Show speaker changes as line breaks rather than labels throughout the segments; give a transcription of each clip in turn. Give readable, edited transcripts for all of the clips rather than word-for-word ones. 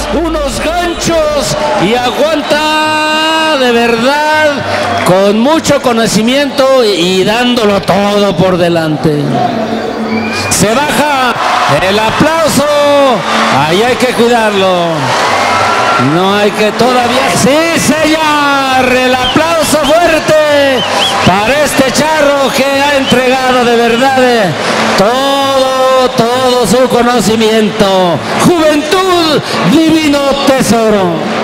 unos ganchos y aguanta de verdad con mucho conocimiento y dándolo todo por delante. Se baja el aplauso, ahí hay que cuidarlo. No hay que todavía... ¡Sí, señor! El aplauso fuerte para este charro que ha entregado de verdad todo su conocimiento. Juventud, divino tesoro.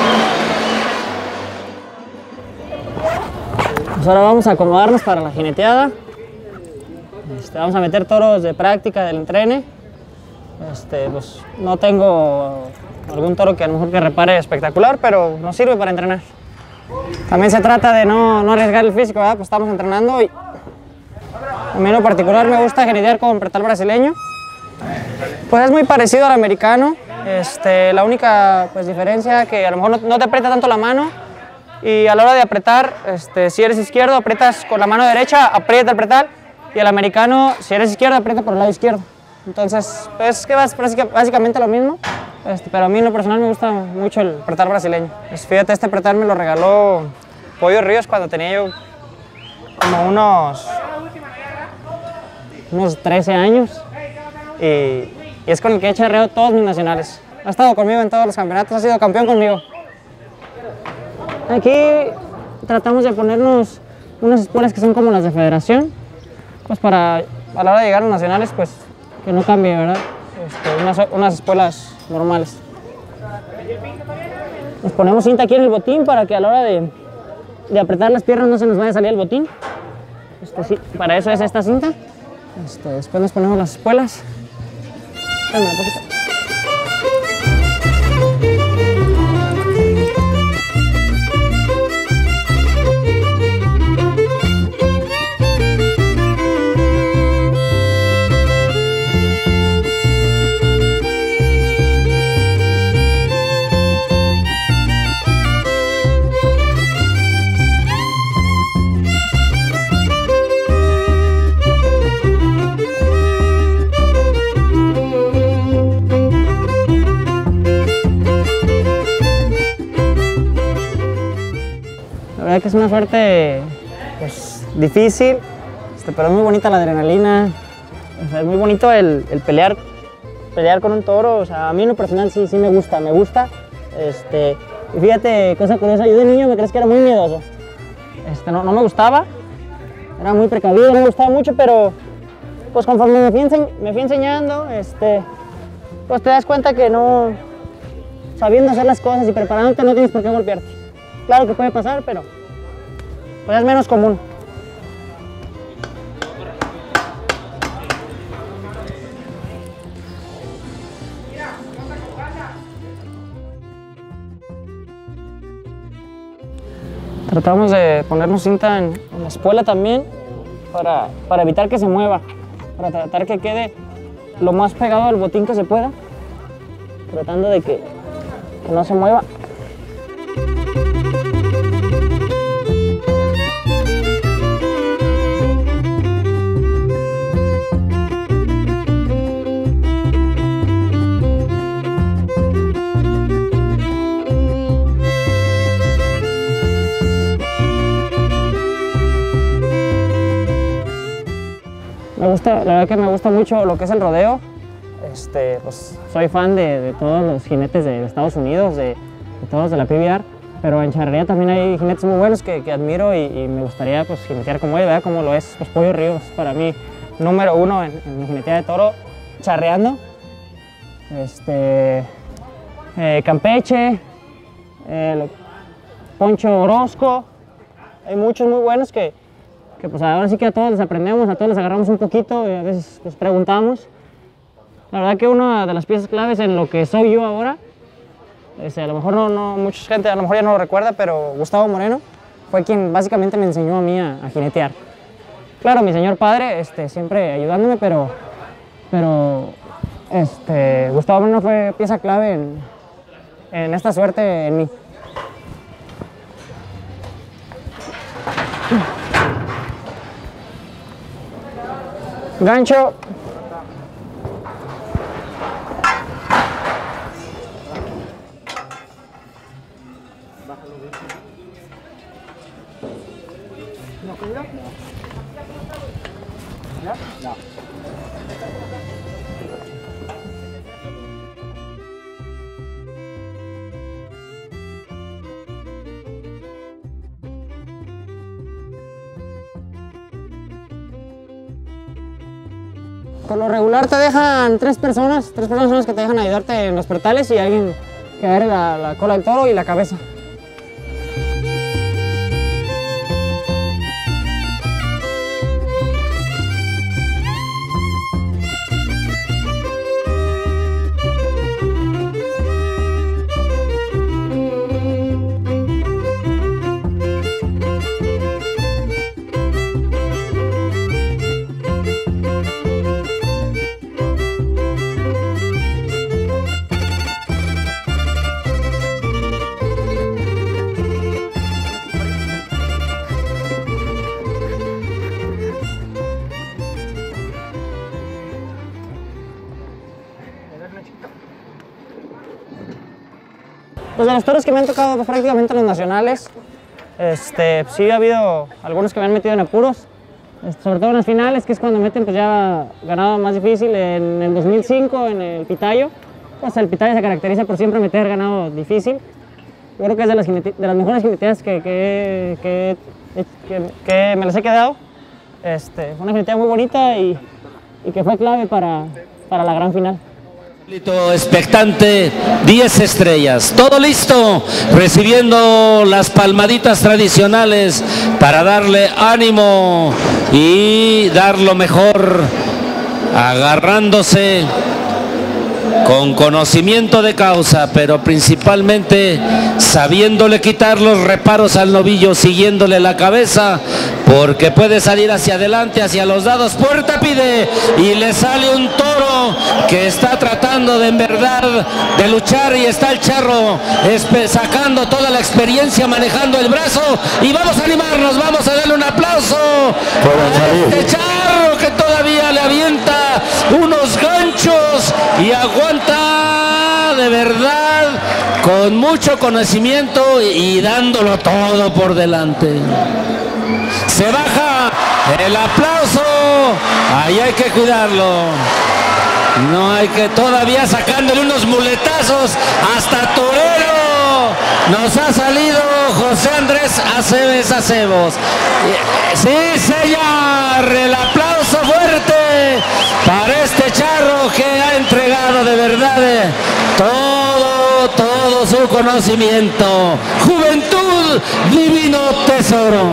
Pues ahora vamos a acomodarnos para la jineteada. Vamos a meter toros de práctica del entrene. Pues no tengo algún toro que a lo mejor que repare espectacular, pero nos sirve para entrenar. También se trata de no arriesgar el físico, ¿verdad? Pues estamos entrenando y a mí en lo particular me gusta jinetear con pretal brasileño. Pues es muy parecido al americano. La única pues, diferencia que a lo mejor no te aprieta tanto la mano y a la hora de apretar, si eres izquierdo aprietas con la mano derecha, aprieta el pretal, y el americano, si eres izquierdo, aprieta por el lado izquierdo. Entonces, es que básicamente lo mismo, pero a mí en lo personal me gusta mucho el pretal brasileño. Fíjate, este pretal me lo regaló Pollo Ríos cuando tenía yo como unos 13 años y es con el que he charreado todos mis nacionales. Ha estado conmigo en todos los campeonatos, ha sido campeón conmigo. Aquí tratamos de ponernos unas espuelas que son como las de federación, pues para a la hora de llegar a los nacionales, pues que no cambie, ¿verdad? Unas espuelas normales. Nos ponemos cinta aquí en el botín para que a la hora de apretar las piernas no se nos vaya a salir el botín. Sí, para eso es esta cinta. Después nos ponemos las espuelas. Espérame un poquito. Que es una suerte pues, difícil, pero es muy bonita la adrenalina, es muy bonito el pelear con un toro. O sea, a mí en lo personal sí me gusta. Y fíjate, cosa curiosa, yo de niño me crees que era muy miedoso, no me gustaba, era muy precavido, no me gustaba mucho, pero pues conforme me fui enseñando, pues te das cuenta que no, sabiendo hacer las cosas y preparándote no tienes por qué golpearte. Claro que puede pasar, pero pues es menos común. Tratamos de ponernos cinta en la espuela también para evitar que se mueva, para tratar que quede lo más pegado al botín que se pueda, tratando de que no se mueva. La verdad que me gusta mucho lo que es el rodeo. Pues soy fan de todos los jinetes de Estados Unidos, de todos de la PBR, pero en charrería también hay jinetes muy buenos que admiro y me gustaría pues jinetear como él, ¿verdad? Como lo es pues, Pollo Ríos, para mí número uno en mi jineteada de toro, charreando. Campeche, Poncho Orozco, hay muchos muy buenos que pues ahora sí que a todos les aprendemos, a todos les agarramos un poquito y a veces les preguntamos. La verdad que una de las piezas claves en lo que soy yo ahora, a lo mejor no mucha gente a lo mejor ya no lo recuerda, pero Gustavo Moreno fue quien básicamente me enseñó a mí a jinetear. Claro, mi señor padre siempre ayudándome, pero Gustavo Moreno fue pieza clave en esta suerte en mí. Gancho. Por lo regular te dejan tres personas son las que te dejan ayudarte en los pretales y alguien que agarre la cola del toro y la cabeza. Pues de los toros que me han tocado pues, prácticamente los nacionales, sí ha habido algunos que me han metido en apuros, sobre todo en las finales, que es cuando meten pues ya ganado más difícil. En el 2005 en el Pitayo, pues el Pitayo se caracteriza por siempre meter ganado difícil. Yo creo que es de las mejores jineteadas que me las he quedado. Fue una jineteada muy bonita y que fue clave para la gran final.
Expectante, 10 estrellas, todo listo, recibiendo las palmaditas tradicionales para darle ánimo y dar lo mejor, agarrándose con conocimiento de causa, pero principalmente sabiéndole quitar los reparos al novillo, siguiéndole la cabeza, porque puede salir hacia adelante, hacia los dados, puerta pide, y le sale un toro que está tratando de en verdad de luchar, y está el charro sacando toda la experiencia, manejando el brazo, y vamos a animarnos, vamos a darle un aplauso a este charro que todavía le avienta unos ganchos y aguanta de verdad con mucho conocimiento y dándolo todo por delante. Se baja el aplauso, ahí hay que cuidarlo. No hay que todavía sacándole unos muletazos hasta torero. Nos ha salido José Andrés Acebos. Sí, señor, el aplauso fuerte para este charro que ha entregado de verdad todo su conocimiento. Juventud, divino tesoro.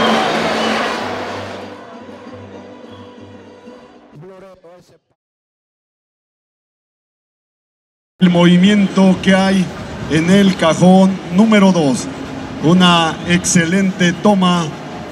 El movimiento que hay en el cajón número 2, una excelente toma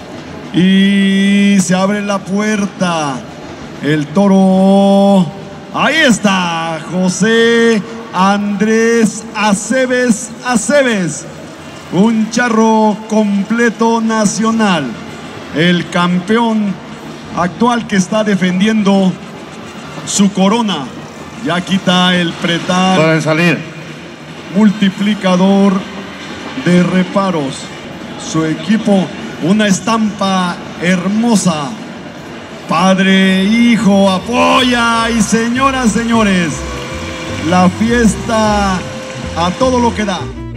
y se abre la puerta. El toro, ahí está, José Andrés Acebes, un charro completo nacional, el campeón actual que está defendiendo su corona. Ya quita el pretal.
Pueden salir.
Multiplicador de reparos. Su equipo, una estampa hermosa. Padre, hijo, apoya. Y señoras, señores, la fiesta a todo lo que da.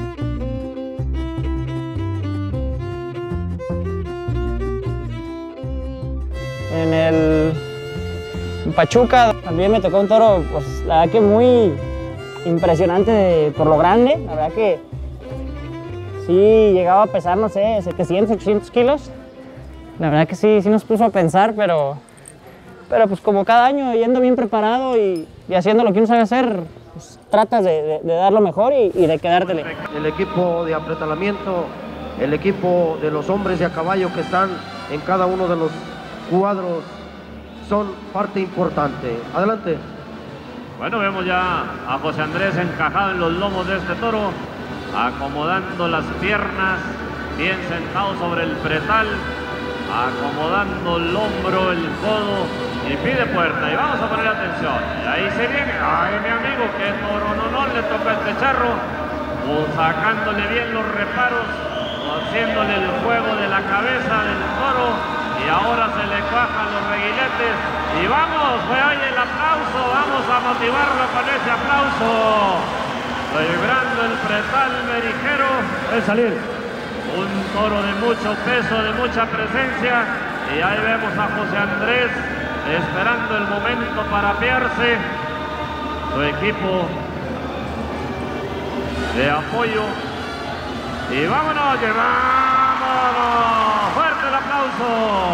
En Pachuca también me tocó un toro, pues la verdad que muy impresionante por lo grande. La verdad que sí llegaba a pesar, no sé, 700, 800 kilos. La verdad que sí nos puso a pensar, pero pues como cada año yendo bien preparado y haciendo lo que uno sabe hacer, pues, tratas de dar lo mejor y de quedártele.
El equipo de apretalamiento, el equipo de los hombres de a caballo que están en cada uno de los cuadros son parte importante. Adelante.
Bueno, vemos ya a José Andrés encajado en los lomos de este toro, acomodando las piernas, bien sentado sobre el pretal, acomodando el hombro, el codo, y pide puerta. Y vamos a poner atención. Y ahí se viene. Ay, mi amigo, que toro no le toca a este charro, sacándole bien los reparos. haciéndole el juego de la cabeza del toro, y ahora se le cuajan los reguiletes. Y vamos, fue ahí el aplauso, vamos a motivarlo con ese aplauso. Vibrando el pretal berijero. Es salir. Un toro de mucho peso, de mucha presencia. Y ahí vemos a José Andrés esperando el momento para apearse. Su equipo de apoyo. Y vámonos, vámonos. Fuerte el aplauso.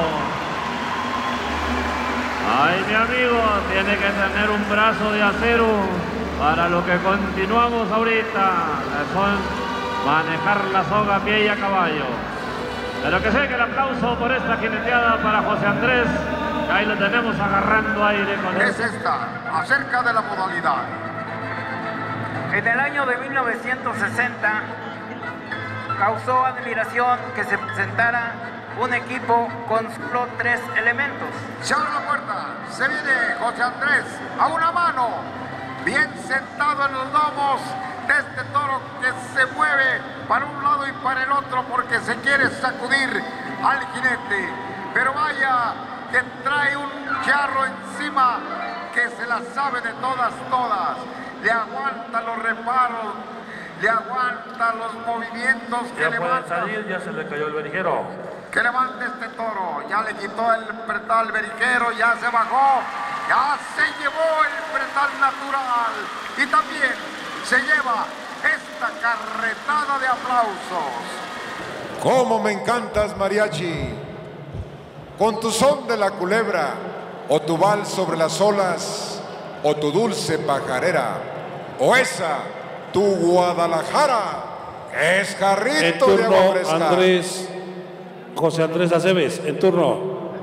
Ay, mi amigo, tiene que tener un brazo de acero para lo que continuamos ahorita. Son manejar la soga a pie y a caballo. Pero que sé que el aplauso por esta jineteada para José Andrés, que ahí lo tenemos agarrando aire con él.
Es esta, acerca de la modalidad.
En el año de 1960 causó admiración que se presentara un equipo con solo 3 elementos.
Se abre la puerta, se viene José Andrés a una mano, bien sentado en los lomos de este toro que se mueve para un lado y para el otro porque se quiere sacudir al jinete. Pero vaya que trae un charro encima que se la sabe de todas, le aguanta los reparos, le aguanta los movimientos que levanta.
Ya se le cayó el berijero.
Que levante este toro, ya le quitó el pretal berijero, ya se bajó, ya se llevó el pretal natural y también se lleva esta carretada de aplausos.
¡Cómo me encantas, mariachi! Con tu son de la culebra, o tu vals sobre las olas, o tu dulce pajarera, o esa, tu Guadalajara, que es jarrito de agua fresca.
José Andrés Aceves, en turno.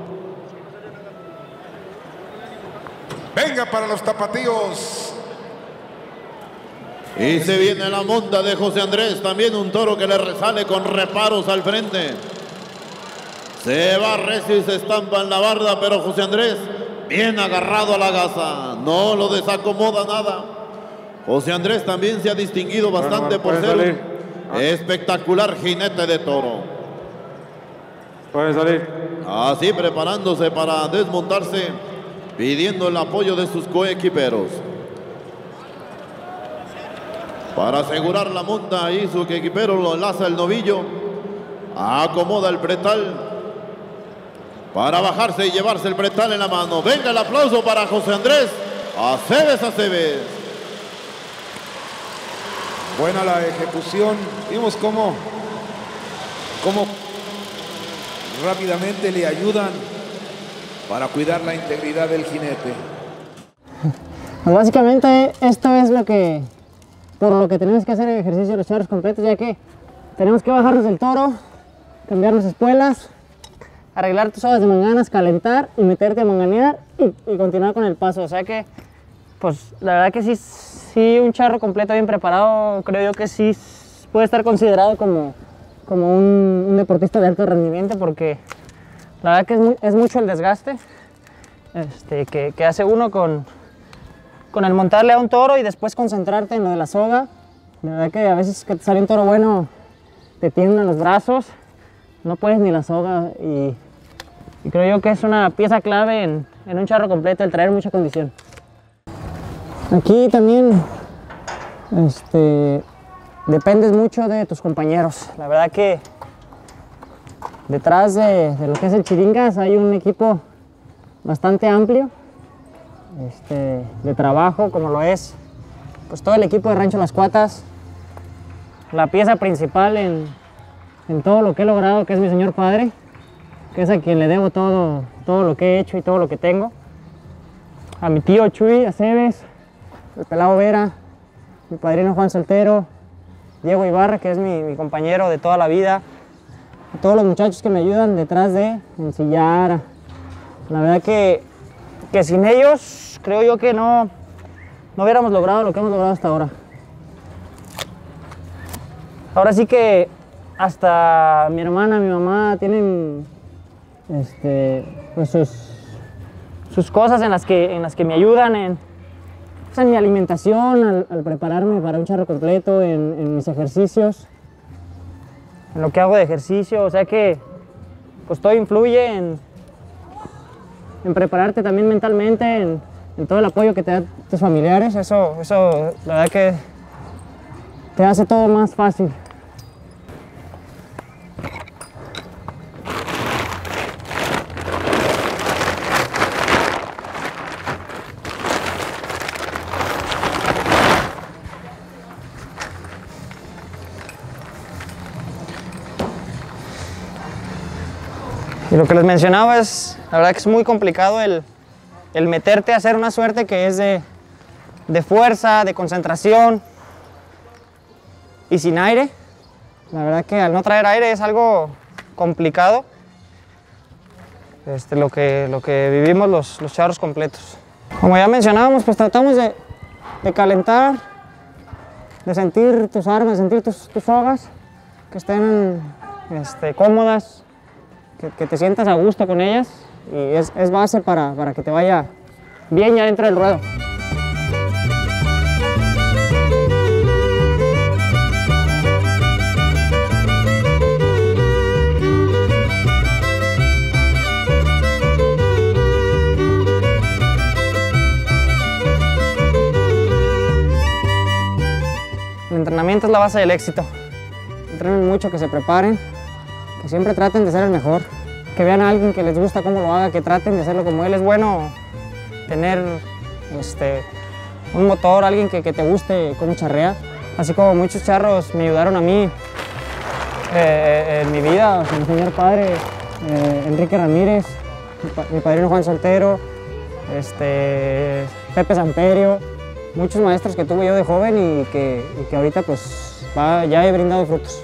Venga para los tapatíos.
Y se viene la monta de José Andrés, también un toro que le resale con reparos al frente. Se va recio y se estampa en la barda, pero José Andrés bien agarrado a la gaza, no lo desacomoda nada. José Andrés también se ha distinguido bastante por ser un espectacular jinete de toro.
Puede salir.
Así preparándose para desmontarse, pidiendo el apoyo de sus coequiperos. Para asegurar la monta, ahí su equipero lo enlaza el novillo, acomoda el pretal para bajarse y llevarse el pretal en la mano. Venga el aplauso para José Andrés Aceves.
Buena la ejecución. Vimos cómo rápidamente le ayudan para cuidar la integridad del jinete.
Pues básicamente esto es por lo que tenemos que hacer el ejercicio de los charros completos, ya que tenemos que bajarnos del toro, cambiar las espuelas, arreglar tus sogas de manganas, calentar y meterte a manganear y continuar con el paso. O sea que, pues la verdad que sí un charro completo bien preparado, creo yo que sí puede estar considerado como un deportista de alto rendimiento, porque la verdad que es mucho el desgaste que hace uno con el montarle a un toro y después concentrarte en lo de la soga. La verdad que a veces que te sale un toro bueno te tiemblan los brazos, no puedes ni la soga, y creo yo que es una pieza clave en un charro completo el traer mucha condición. Aquí también dependes mucho de tus compañeros. La verdad que detrás de lo que es el Chiringas hay un equipo bastante amplio de trabajo, como lo es pues todo el equipo de Rancho Las Cuatas, la pieza principal en todo lo que he logrado, que es mi señor padre, que es a quien le debo todo lo que he hecho y todo lo que tengo. A mi tío Chuy Aceves, el pelado Vera, mi padrino Juan Soltero, Diego Ibarra, que es mi compañero de toda la vida, a todos los muchachos que me ayudan detrás de ensillar. La verdad que sin ellos creo yo que no hubiéramos logrado lo que hemos logrado hasta ahora. Ahora sí que hasta mi hermana, mi mamá tienen pues sus cosas en las que me ayudan en mi alimentación, al prepararme para un charro completo, en mis ejercicios. lo que hago de ejercicio, o sea que pues todo influye en prepararte también mentalmente, en todo el apoyo que te dan tus familiares. Eso la verdad que te hace todo más fácil. Y lo que les mencionaba es, la verdad que es muy complicado el meterte a hacer una suerte que es de fuerza, de concentración y sin aire. La verdad que al no traer aire es algo complicado, lo que vivimos los charros completos. Como ya mencionábamos, pues tratamos de calentar, de sentir tus armas, de sentir tus sogas, que estén cómodas, que te sientas a gusto con ellas, y es base para que te vaya bien ya dentro del ruedo. El entrenamiento es la base del éxito. Entrenen mucho, que se preparen, que siempre traten de ser el mejor, que vean a alguien que les gusta cómo lo haga, que traten de hacerlo como él. Es bueno tener un motor, alguien que te guste cómo charrea. Así como muchos charros me ayudaron a mí en mi vida, mi señor padre, Enrique Ramírez, mi padrino Juan Soltero, Pepe Samperio, muchos maestros que tuve yo de joven y que ahorita pues ya he brindado frutos.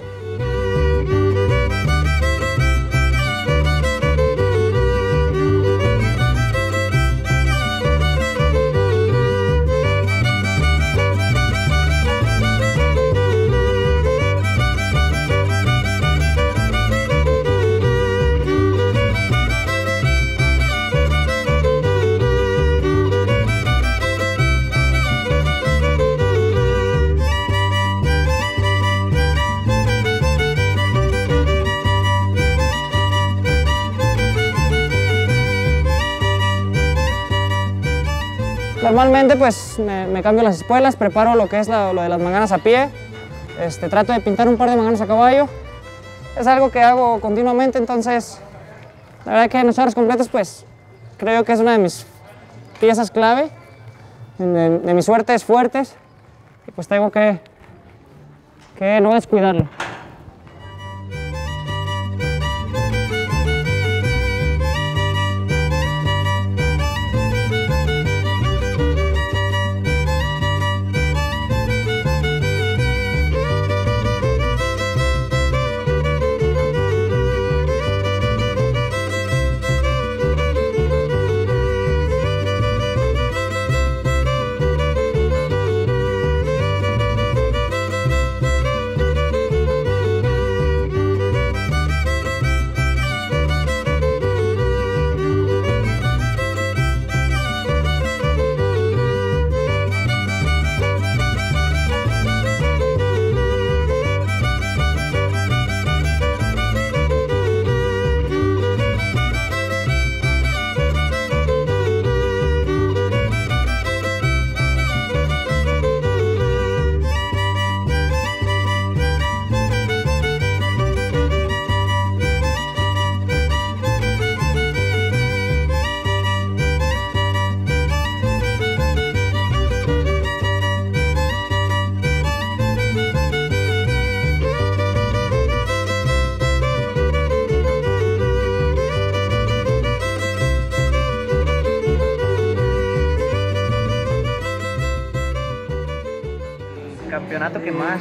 Normalmente pues me cambio las espuelas, preparo lo que es lo de las manganas a pie, trato de pintar un par de manganas a caballo. Es algo que hago continuamente, entonces la verdad que en los charros completos pues creo que es una de mis piezas clave, de mis suertes fuertes, y pues tengo que no descuidarlo.
Campeonato que más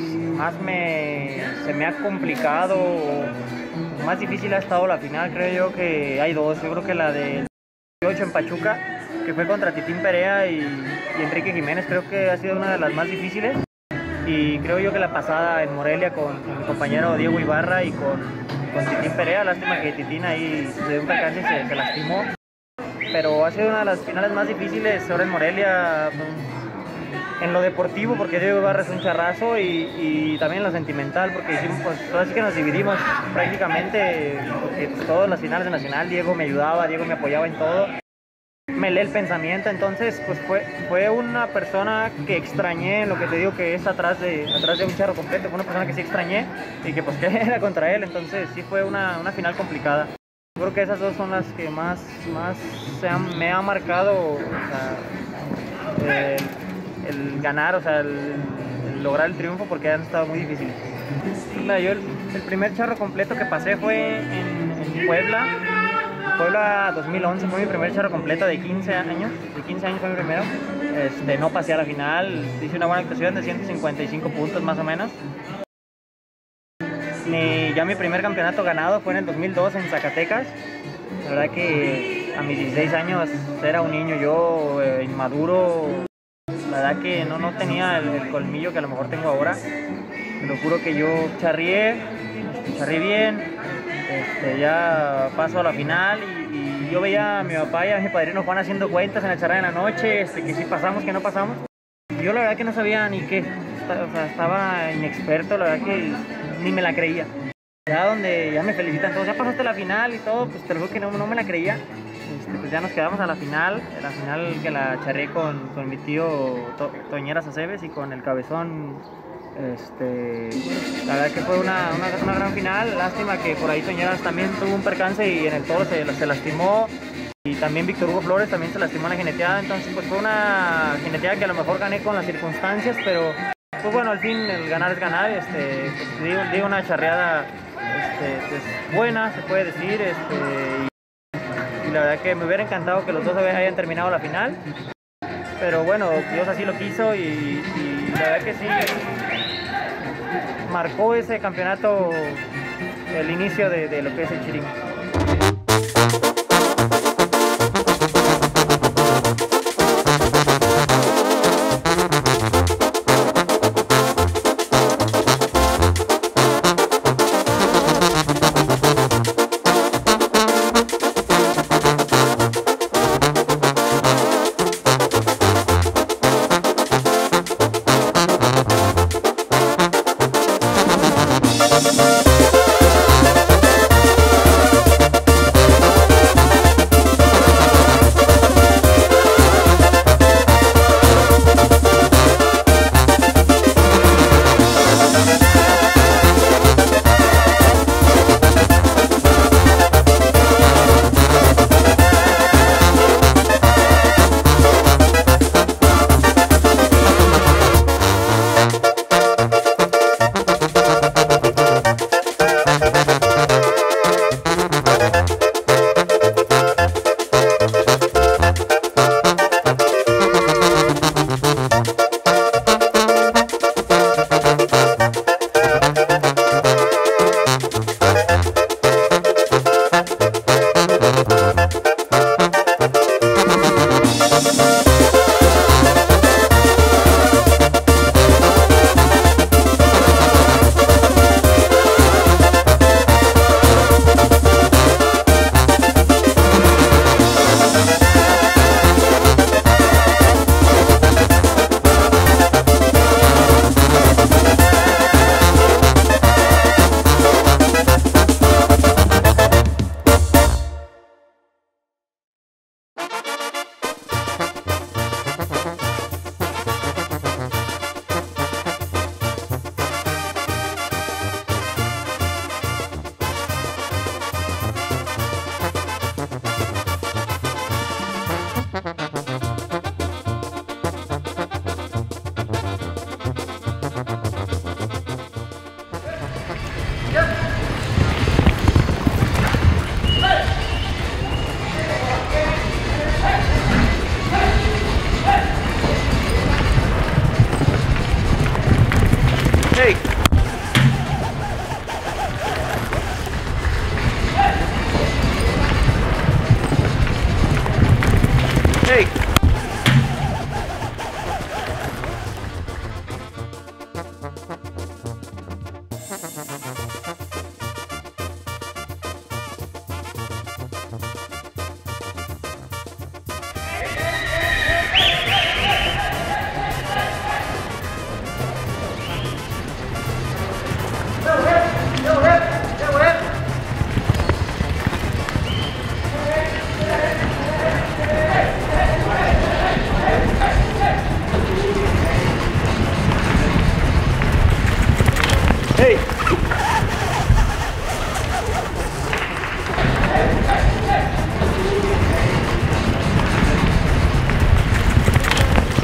se me ha complicado, más difícil ha estado la final. Creo yo que hay dos. Yo creo que la del 18 en Pachuca, que fue contra Titín Perea y Enrique Jiménez, creo que ha sido una de las más difíciles. Y creo yo que la pasada en Morelia con mi compañero Diego Ibarra y con Titín Perea. Lástima que Titín ahí se dio un percance y se lastimó, pero ha sido una de las finales más difíciles. Ahora en Morelia en lo deportivo, porque Diego Ibarra es un charrazo, y también en lo sentimental, porque hicimos, pues ahora sí que nos dividimos prácticamente, porque pues, todas las finales de Nacional, Diego me ayudaba, Diego me apoyaba en todo, me lee el pensamiento, entonces pues fue una persona que extrañé, lo que te digo que es atrás de un charro completo, fue una persona que sí extrañé, y que pues que era contra él, entonces sí fue una final complicada. Creo que esas dos son las que más me ha marcado, o sea, el ganar, o sea, el lograr el triunfo, porque han estado muy difíciles. Mira, yo el primer charro completo que pasé fue en Puebla 2011, fue mi primer charro completo de 15 años, fue mi primero. No pasé a la final, hice una buena actuación de 155 puntos más o menos. Ya mi primer campeonato ganado fue en el 2002 en Zacatecas. La verdad que a mis 16 años era un niño yo, inmaduro. La verdad que no tenía el colmillo que a lo mejor tengo ahora. Te lo juro que yo charrié bien. Ya paso a la final y yo veía a mi papá y a mi padrino Juan haciendo cuentas en el charrar en la noche, que si pasamos, que no pasamos. Y yo la verdad que no sabía ni qué. O sea, estaba inexperto, la verdad que ni me la creía. Ya donde ya me felicitan todos, ya pasaste la final y todo, pues te lo juro que no me la creía. Pues ya nos quedamos a la final que la charré con mi tío Toñeras Aceves y con el Cabezón. La verdad que fue una gran final, lástima que por ahí Toñeras también tuvo un percance y en el toro se lastimó. Y también Víctor Hugo Flores también se lastimó en la jineteada, entonces pues fue una jineteada que a lo mejor gané con las circunstancias, pero pues bueno, al fin el ganar es ganar. Pues, digo una charreada pues, buena, se puede decir, y la verdad que me hubiera encantado que los dos hayan terminado la final, pero bueno, Dios así lo quiso y la verdad que sí marcó ese campeonato el inicio de lo que es el Chiringo.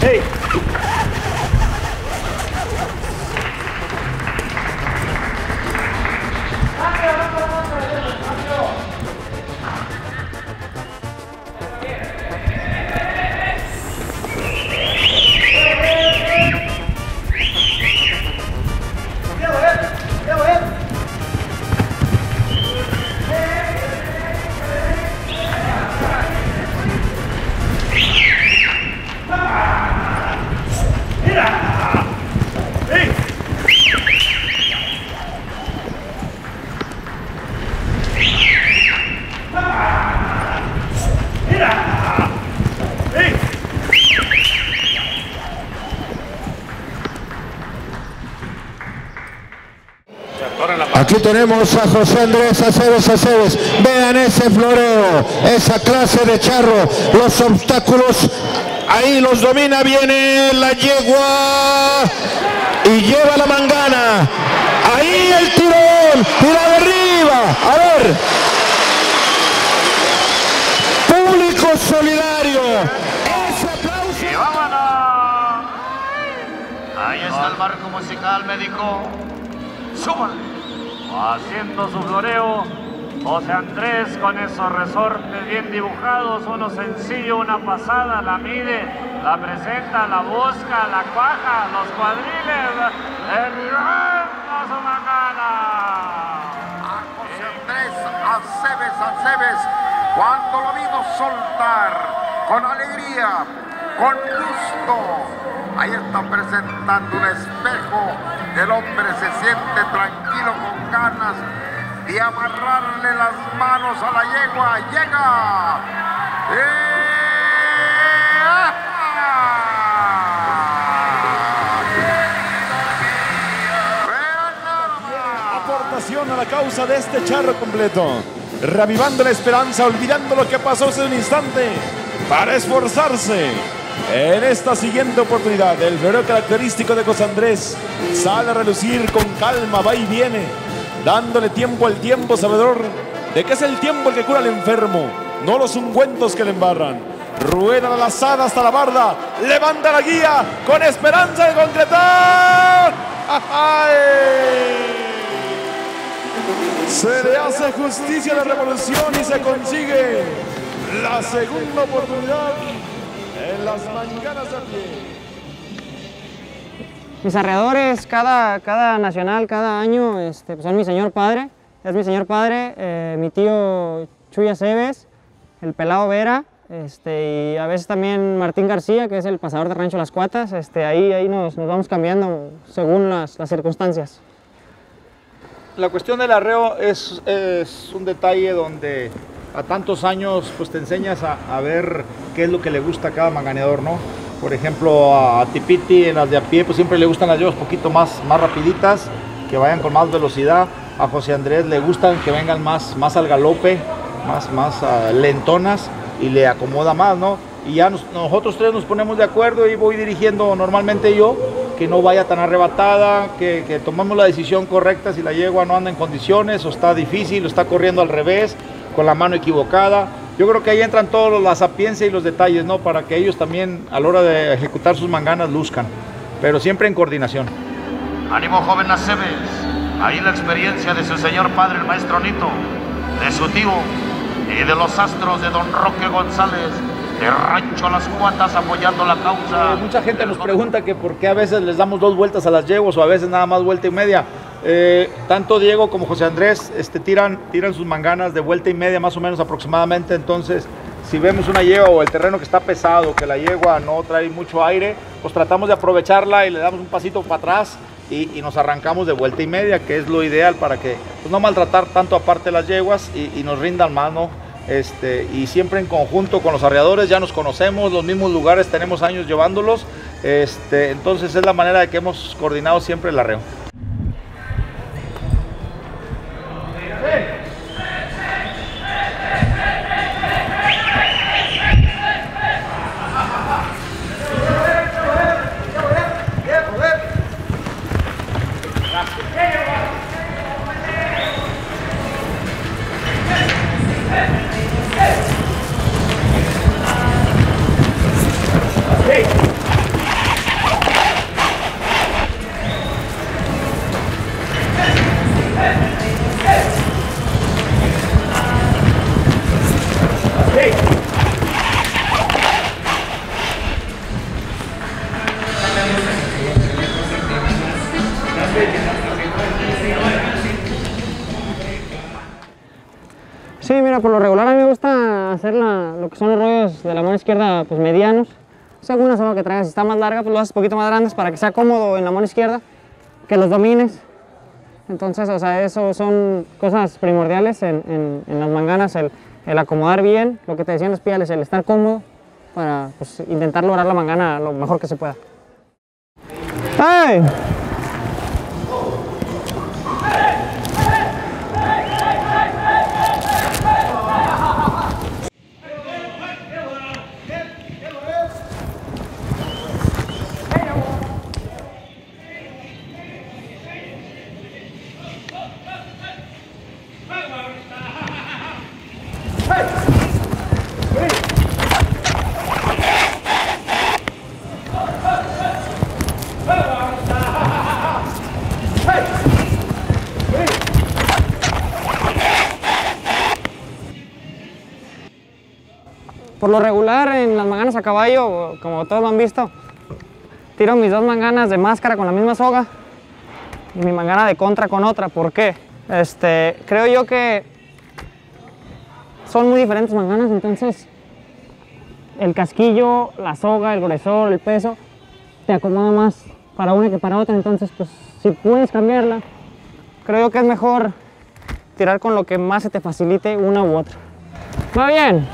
¡Hey!
Aquí tenemos a José Andrés Aceves. Vean ese floreo, esa clase de charro, los obstáculos, ahí los domina, viene la yegua y lleva la mangana. Ahí el tirón y la derriba. A ver, público solidario. Ese aplauso.
Y vámonos. Ahí está el marco musical, médico. Súbale.
Haciendo su floreo, José Andrés con esos resortes bien dibujados, uno sencillo, una pasada, la mide, la presenta, la busca, la cuaja, los cuadriles, derribando su mangana.
A José Andrés Aceves, cuando lo vimos soltar, con alegría, con gusto, ahí está presentando un espejo. El hombre se siente tranquilo con ganas de amarrarle las manos a la yegua. ¡Llega!
Aportación a la causa de este charro completo. Reavivando la esperanza, olvidando lo que pasó hace un instante, para esforzarse. En esta siguiente oportunidad, el floreo característico de José Andrés sale a relucir con calma, va y viene, dándole tiempo al tiempo, sabedor de que es el tiempo el que cura al enfermo, no los ungüentos que le embarran. Rueda la lazada hasta la barda, levanta la guía con esperanza de concretar. ¡Ay! Se le hace justicia a la revolución y se consigue la segunda oportunidad en las manganas de pie.
Mis arreadores, cada nacional, cada año, pues son mi señor padre. Es mi señor padre, mi tío Chuy Aceves, el pelado Vera, y a veces también Martín García, que es el pasador de Rancho Las Cuatas. Ahí nos vamos cambiando según las circunstancias.
La cuestión del arreo es un detalle donde a tantos años pues te enseñas a ver qué es lo que le gusta a cada manganeador, ¿no? Por ejemplo, a Tipiti en las de a pie pues siempre le gustan las yeguas un poquito más rapiditas, que vayan con más velocidad. A José Andrés le gustan que vengan más al galope, más lentonas, y le acomoda más, ¿no? Y ya nosotros tres nos ponemos de acuerdo y voy dirigiendo normalmente yo, que no vaya tan arrebatada, que tomemos la decisión correcta si la yegua no anda en condiciones o está difícil o está corriendo al revés, con la mano equivocada. Yo creo que ahí entran todos la sapiencia y los detalles, ¿no? Para que ellos también a la hora de ejecutar sus manganas luzcan, pero siempre en coordinación.
Ánimo, joven Aceves. Ahí la experiencia de su señor padre, el maestro Nito, de su tío y de los astros de don Roque González, de Rancho Las Cuatas, apoyando la causa.
Mucha gente nos pregunta que por qué a veces les damos 2 vueltas a las yeguas o a veces nada más vuelta y media. Tanto Diego como José Andrés tiran sus manganas de vuelta y media más o menos aproximadamente. Entonces, si vemos una yegua o el terreno que está pesado, que la yegua no trae mucho aire, pues tratamos de aprovecharla y le damos un pasito para atrás y nos arrancamos de vuelta y media, que es lo ideal para que pues, no maltratar tanto aparte las yeguas y nos rindan más, ¿no? Y siempre en conjunto con los arreadores, ya nos conocemos, los mismos lugares, tenemos años llevándolos, entonces es la manera de que hemos coordinado siempre el arreo.
por lo regular a mí me gusta hacer lo que son los rollos de la mano izquierda pues medianos. Según la soga que traigas, si está más larga, pues lo haces un poquito más grandes para que sea cómodo en la mano izquierda, que los domines. Entonces, o sea, eso son cosas primordiales en las manganas, el acomodar bien, lo que te decían los piales, el estar cómodo para pues, intentar lograr la mangana lo mejor que se pueda. ¡Hey! Por lo regular en las manganas a caballo, como todos lo han visto, tiro mis dos manganas de máscara con la misma soga y mi mangana de contra con otra. ¿Por qué? Creo yo que son muy diferentes manganas, entonces el casquillo, la soga, el gruesor, el peso, te acomoda más para una que para otra. Entonces, pues si puedes cambiarla, creo yo que es mejor tirar con lo que más se te facilite una u otra. ¿Va bien?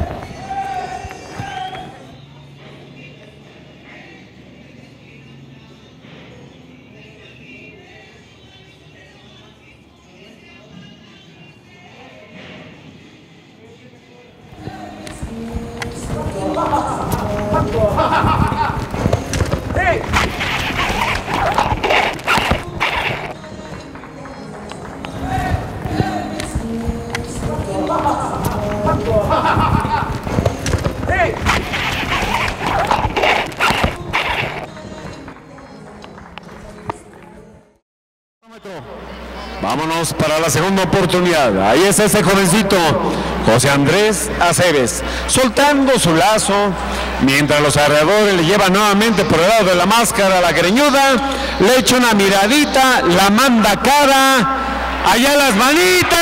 Vámonos para la segunda oportunidad. Ahí es ese jovencito, José Andrés Aceves, soltando su lazo, mientras los alrededores le llevan nuevamente por el lado de la máscara a la greñuda, le echa una miradita, la manda cara, allá las manitas.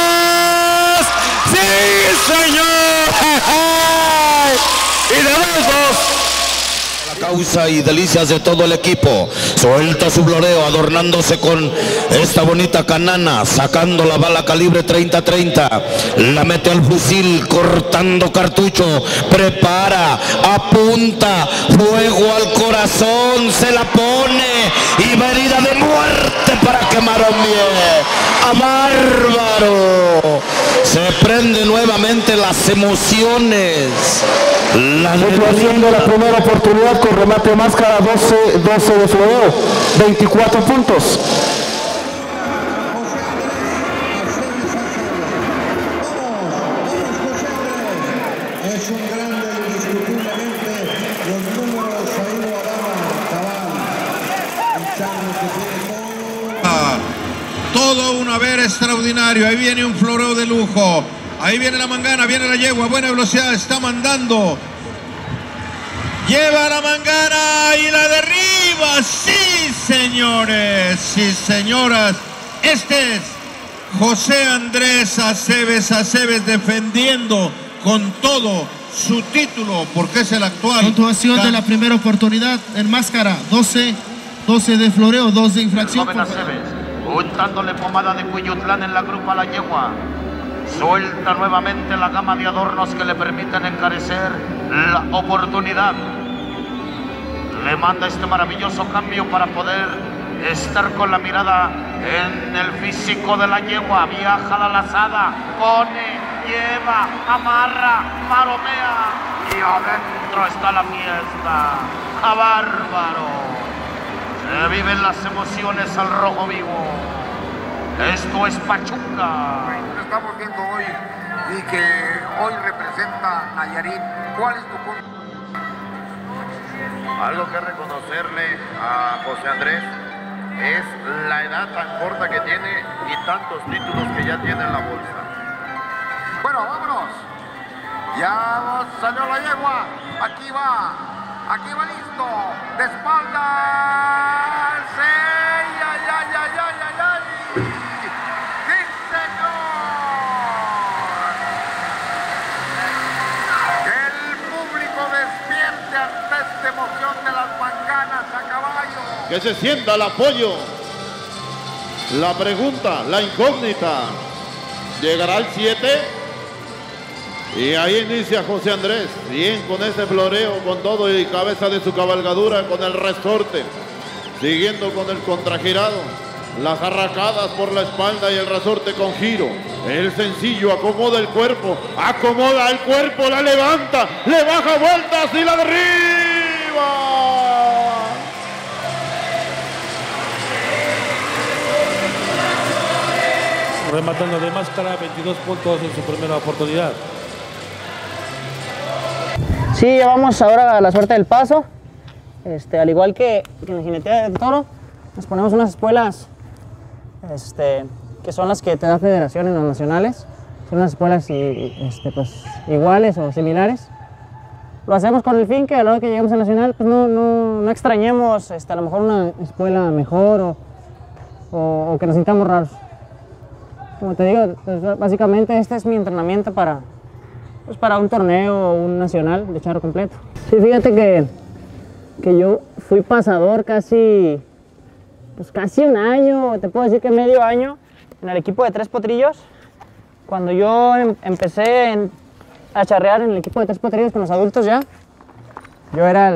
¡Sí, señor! Y de los dos.
Causa y delicias de todo el equipo. Suelta su floreo adornándose con esta bonita canana, sacando la bala calibre 30-30, la mete al fusil cortando cartucho, prepara, apunta, fuego al corazón, se la pone y va herida de muerte para quemar a un pie. ¡A bárbaro! Se prende nuevamente las emociones.
Haciendo la primera oportunidad con remate de máscara, 12 de floreo, 24 puntos.
Es un grande, indiscutiblemente, los números ahí lo daban, cabal. El charro que tiene
todo un haber extraordinario. Ahí viene un floreo de lujo. Ahí viene la mangana, viene la yegua, buena velocidad, está mandando. Lleva la mangana y la derriba. Sí, señores, sí, señoras. Este es José Andrés Aceves defendiendo con todo su título, porque es el actual.
Puntuación de la primera oportunidad en máscara, 12 de floreo, 2 de infracción.
Joven Aceves, untándole pomada de Cuyutlán en la grupa La Yegua. Suelta nuevamente la gama de adornos que le permiten encarecer la oportunidad. Le manda este maravilloso cambio para poder estar con la mirada en el físico de la yegua. Viaja la lazada, pone, lleva, amarra, maromea y adentro está la fiesta. ¡A bárbaro! Se viven las emociones al rojo vivo. Esto es Pachuca.
Lo estamos viendo hoy y que hoy representa Nayarit. ¿Cuál es tu punto?
Algo que reconocerle a José Andrés es la edad tan corta que tiene y tantos títulos que ya tiene en la bolsa.
Bueno, vámonos. Ya salió la yegua. Aquí va listo. De espaldas. ¡Ay, ay, ay, ay, ay, ay! ¡Sí, señor!
que se sienta el apoyo. La pregunta, la incógnita, ¿llegará el 7? Y ahí inicia José Andrés, bien con ese floreo, con todo y cabeza de su cabalgadura, con el resorte, siguiendo con el contragirado, las arracadas por la espalda y el resorte con giro. El sencillo acomoda el cuerpo, la levanta, le baja vueltas y la derriba.
Rematando de máscara, 22 puntos en su primera oportunidad.
Sí, ya vamos ahora a la suerte del paso. Al igual que en la jineteada del toro, nos ponemos unas espuelas que son las que te da Federación en los nacionales. Son unas espuelas pues, iguales o similares. Lo hacemos con el fin que a la hora que lleguemos al nacional pues no extrañemos a lo mejor una espuela mejor o que nos sintamos raros. Como te digo, pues, básicamente este es mi entrenamiento para un torneo o un nacional de charro completo. Sí, fíjate que yo fui pasador casi un año, te puedo decir que medio año, en el equipo de Tres Potrillos. Cuando yo empecé a charrear en el equipo de Tres Potrillos con los adultos ya, yo era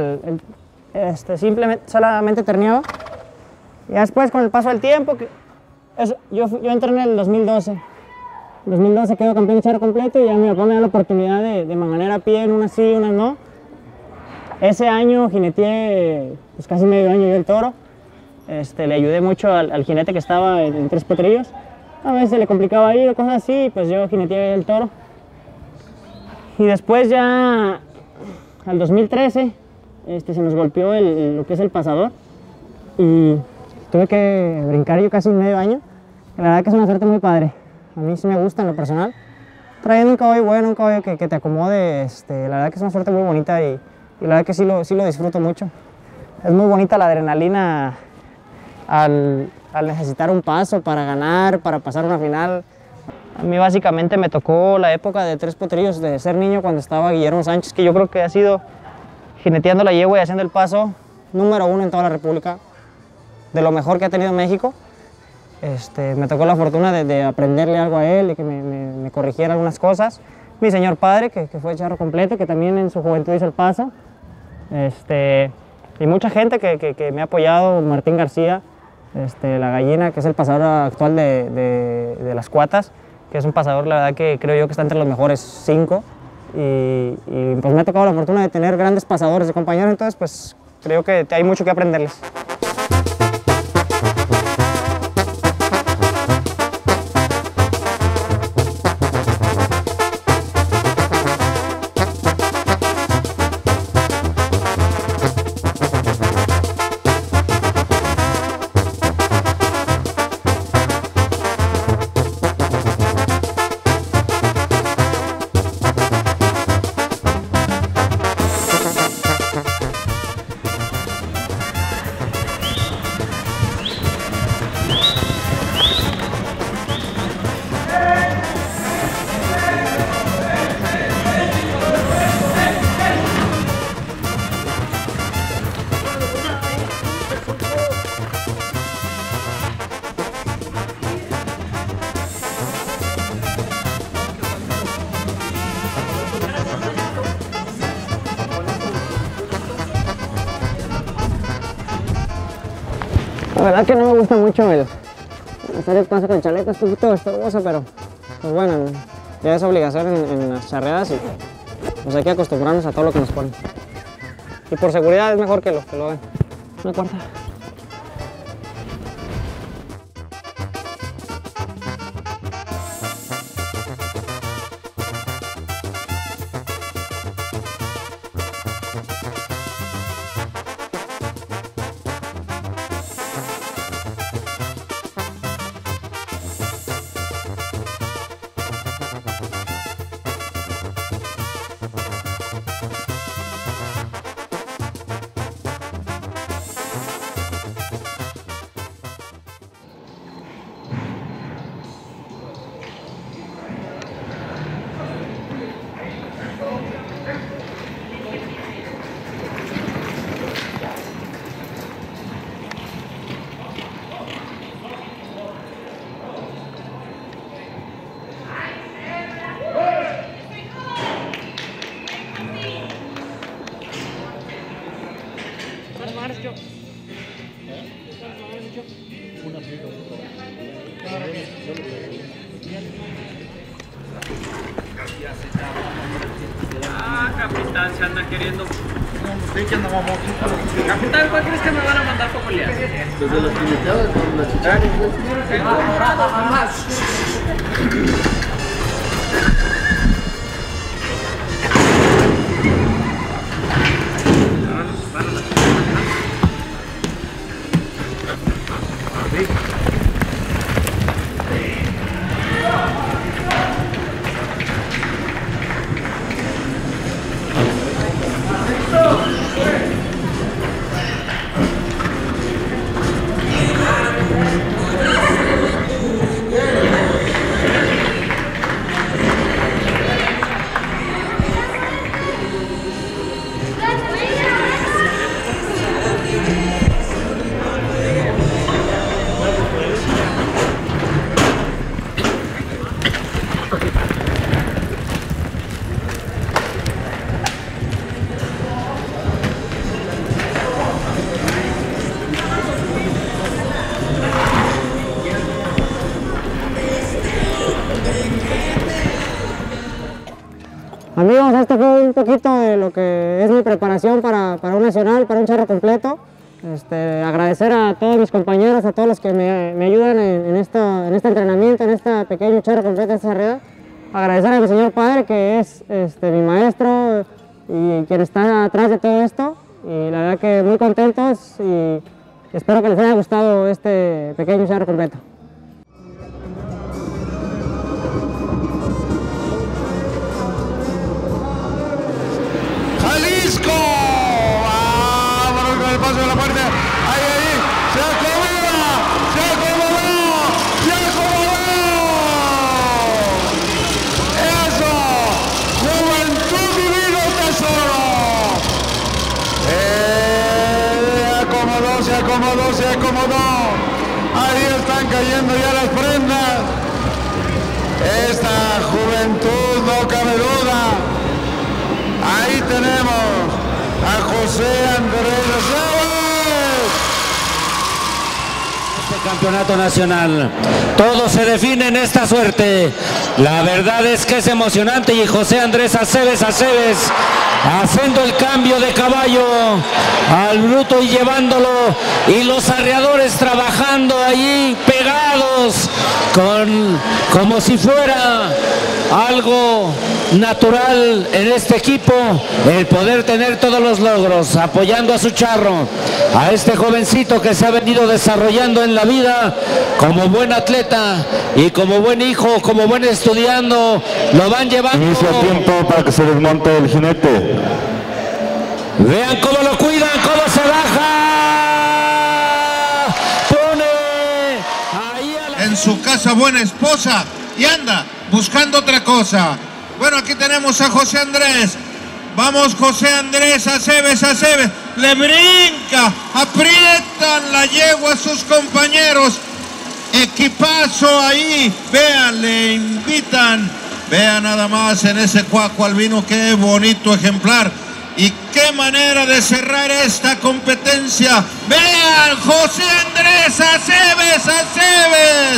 solamente terneaba. Y después con el paso del tiempo, yo entré en el 2012. En 2012 quedo campeón de charro completo y ya mi papá me da la oportunidad de manganear a pie, en unas sí, unas no. Ese año jineteé pues, casi medio año yo el toro. Le ayudé mucho al jinete que estaba en Tres Potrillos. A veces le complicaba ir o cosas así, pues yo jineteé el toro. Y después ya, al 2013, se nos golpeó lo que es el pasador. Y tuve que brincar yo casi medio año. La verdad que es una suerte muy padre. A mí sí me gusta en lo personal. Trayendo un caballo bueno, un caballo que te acomode, la verdad que es una suerte muy bonita y la verdad que sí lo disfruto mucho. Es muy bonita la adrenalina al necesitar un paso para ganar, para pasar una final. A mí básicamente me tocó la época de Tres Potrillos, de ser niño cuando estaba Guillermo Sánchez, que yo creo que ha sido jineteando la yegua y haciendo el paso número 1 en toda la República, de lo mejor que ha tenido México. Me tocó la fortuna de aprenderle algo a él y que me corrigiera algunas cosas. Mi señor padre, que fue charro completo, que también en su juventud hizo el paso. Y mucha gente que me ha apoyado, Martín García, la gallina, que es el pasador actual de las cuatas, que es un pasador, la verdad que creo yo que está entre los mejores 5. Y pues me ha tocado la fortuna de tener grandes pasadores de compañeros, entonces pues creo que hay mucho que aprenderles. La verdad que no me gusta mucho hacer el paso con chaleco, es un poquito estorboso, pero pues bueno, ya es obligación en las charreadas y pues hay que acostumbrarnos a todo lo que nos ponen. Y por seguridad es mejor que lo hagan. Una cuarta. Marcho.
Ah, capitán, se anda queriendo. Capitán, ¿cuál crees que me van a mandar para pelear?
Desde las jineteadas con la
Amigos, esto fue un poquito de lo que es mi preparación para un nacional, para un charro completo. Agradecer a todos mis compañeros, a todos los que me ayudan en este entrenamiento, en este pequeño charro completo, en esta carrera. Agradecer a mi señor padre, que es mi maestro y quien está atrás de todo esto. Y la verdad que muy contentos y espero que les haya gustado este pequeño charro completo.
¡Jalisco! ¡Vámonos con el paso de la muerte! ¡Ahí! ¡Se acomoda! ¡Se acomodó! ¡Se acomodó! ¡Eso! ¡Juventud Divino Tesoro! Se acomodó, se acomodó. Ahí están cayendo ya las prendas. Esta juventud, no cabe duda. Ahí tenemos a José Andrés Aceves.
Este campeonato nacional, todo se define en esta suerte. La verdad es que es emocionante y José Andrés Aceves haciendo el cambio de caballo al bruto y llevándolo, y los arreadores trabajando allí pegados como si fuera algo natural en este equipo, el poder tener todos los logros, apoyando a su charro, a este jovencito que se ha venido desarrollando en la vida como buen atleta y como buen hijo, como buen estudiando, lo van llevando.
Inicia tiempo para que se desmonte el jinete.
Vean cómo lo cuidan, cómo se baja. Pone ahí a la...
En su casa buena esposa y anda buscando otra cosa. Bueno, aquí tenemos a José Andrés. Vamos, José Andrés Aceves. Le brinca, aprietan la yegua a sus compañeros. Equipazo ahí. Vean, le invitan. Vean nada más en ese cuaco albino, qué bonito ejemplar. Y qué manera de cerrar esta competencia. Vean, José Andrés Aceves.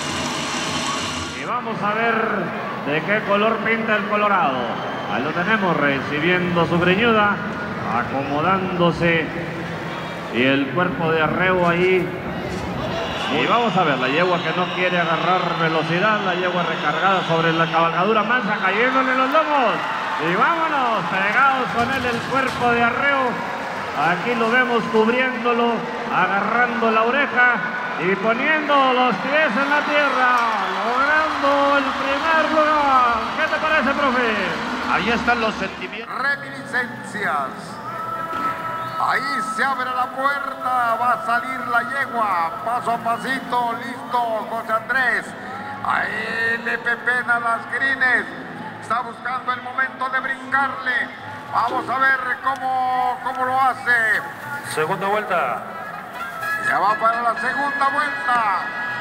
Y vamos a ver de qué color pinta el colorado. Ahí lo tenemos recibiendo su greñuda, acomodándose, y el cuerpo de arreo ahí. Y vamos a ver la yegua que no quiere agarrar velocidad, la yegua recargada sobre la cabalgadura mansa, cayéndole en los lomos. Y vámonos, pegados con él el cuerpo de arreo. Aquí lo vemos cubriéndolo, agarrando la oreja y poniendo los pies en la tierra, logrando el primer lugar. ¿Qué te parece, profe?
Ahí están los sentimientos.
Reminiscencias. Ahí se abre la puerta, va a salir la yegua, paso a pasito, listo, José Andrés. Ahí le pepena las grines, está buscando el momento de brincarle. Vamos a ver cómo lo hace.
Segunda vuelta.
Ya va para la segunda vuelta.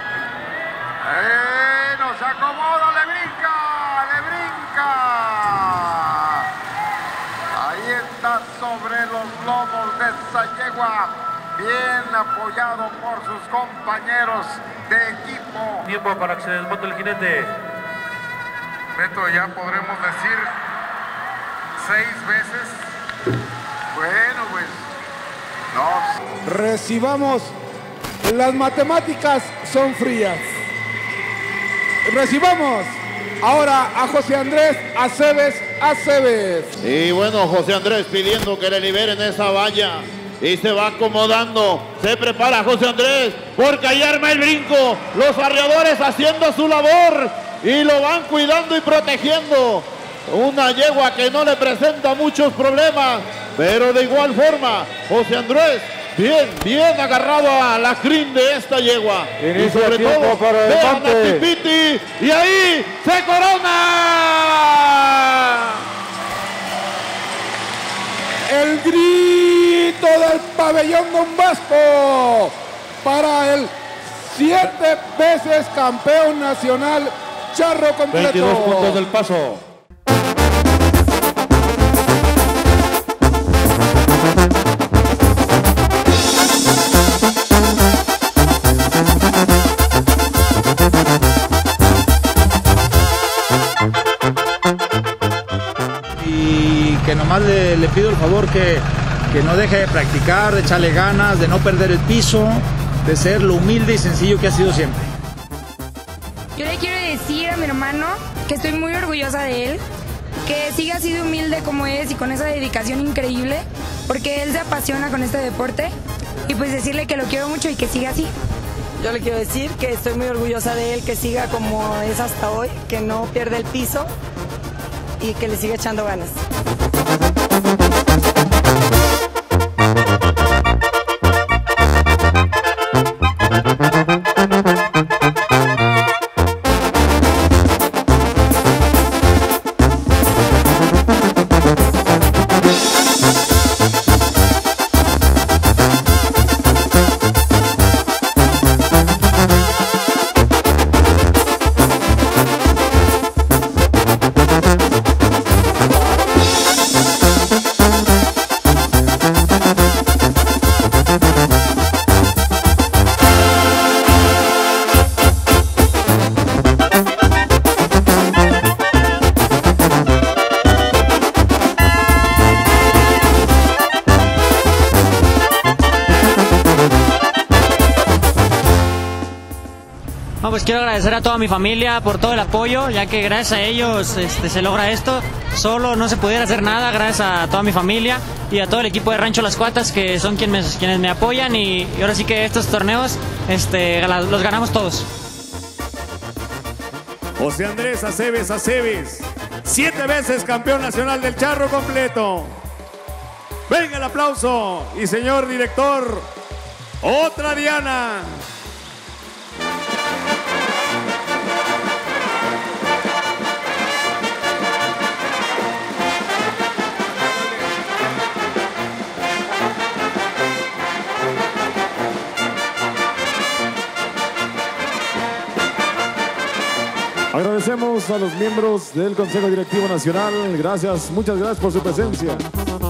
No se acomoda, le brinca. Ahí está sobre los lomos de esa yegua, bien apoyado por sus compañeros de equipo.
Tiempo para que se desmonte el jinete.
Beto, ya podremos decir 6 veces. Bueno, pues no.
Recibamos, las matemáticas son frías. Recibamos ahora a José Andrés Aceves.
Y bueno, José Andrés pidiendo que le liberen esa valla. Y se va acomodando. Se prepara José Andrés porque ahí arma el brinco. Los arreadores haciendo su labor y lo van cuidando y protegiendo. Una yegua que no le presenta muchos problemas, pero de igual forma, José Andrés bien agarrado a la crin de esta yegua. Y sobre todo, vean a Tipiti, y ahí se corona.
El grito del pabellón Don Vasco para el 7 veces campeón nacional charro completo.
22 puntos del paso.
Y que nomás le pido el favor que no deje de practicar, de echarle ganas, de no perder el piso, de ser lo humilde y sencillo que ha sido siempre.
Yo le quiero decir a mi hermano que estoy muy orgullosa de él, que siga así de humilde como es y con esa dedicación increíble, porque él se apasiona con este deporte, y pues decirle que lo quiero mucho y que siga así.
Yo le quiero decir que estoy muy orgullosa de él, que siga como es hasta hoy, que no pierda el piso y que le siga echando ganas.
Pues quiero agradecer a toda mi familia por todo el apoyo, ya que gracias a ellos se logra esto. Solo no se pudiera hacer nada, gracias a toda mi familia y a todo el equipo de Rancho Las Cuatas, que son quienes me apoyan, y ahora sí que estos torneos los ganamos todos.
José Andrés Aceves, 7 veces campeón nacional del charro completo. Venga el aplauso y señor director, otra diana.
Agradecemos a los miembros del Consejo Directivo Nacional. Gracias, muchas gracias por su presencia.